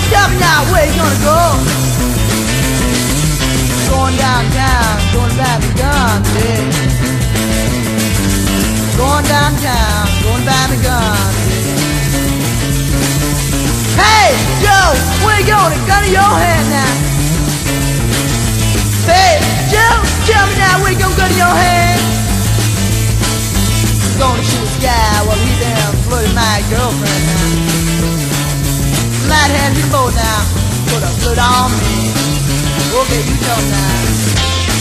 tell me now, where you gonna go? Going downtown, going back to gun, yeah. Going downtown, going back to gun, yeah. Hey, Joe, where you going? Gun in your hand now. Hey, Joe, tell me now, where you gonna gun in your hand? Gonna shoot this guy while he damn flirting my girlfriend now. Might hand you both now, put a flirt on me. Okay, you know now.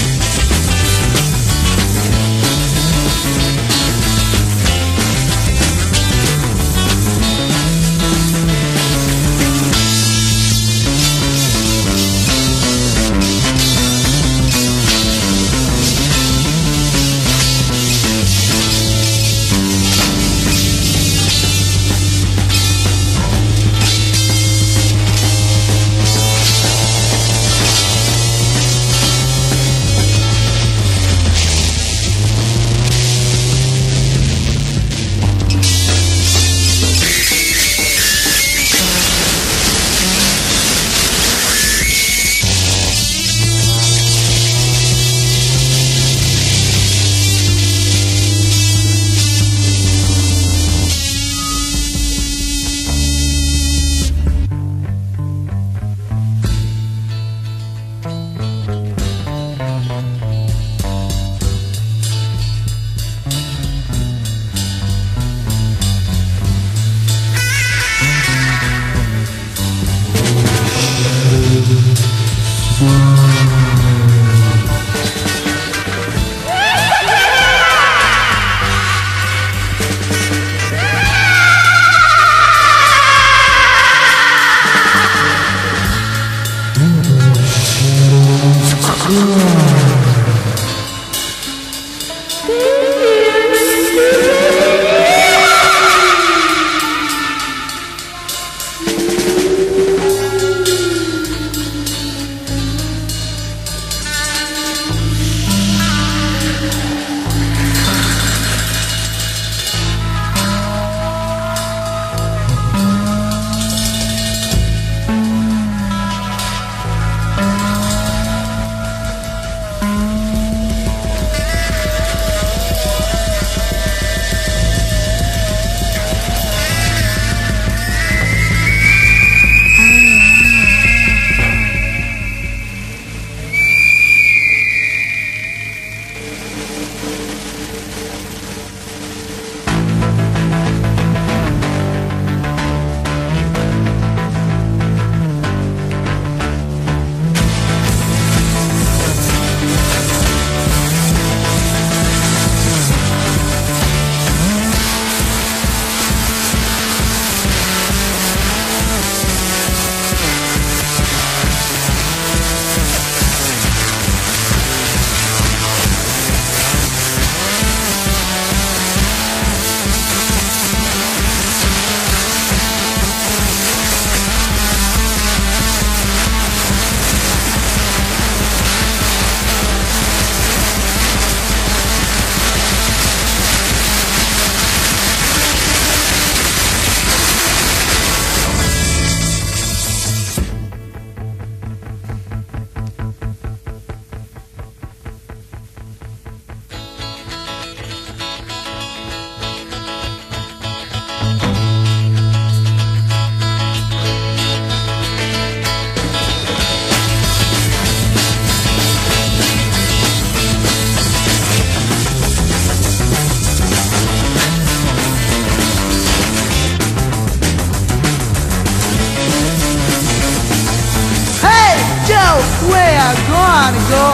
Where you gonna go?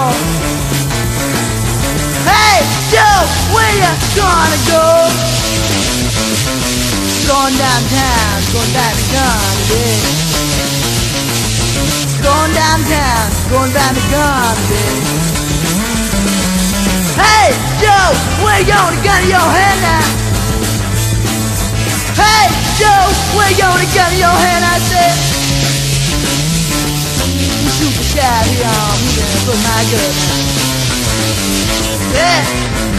Hey, Joe, where you gonna go? Going downtown, going back to gun, yeah. Going downtown, going back to gun, yeah. Hey, Joe, where you gonna gun in your hand now? Hey, Joe, where you gonna gun in your hand, I said. Shoot the shot here, I'm gonna put my gun. Yeah.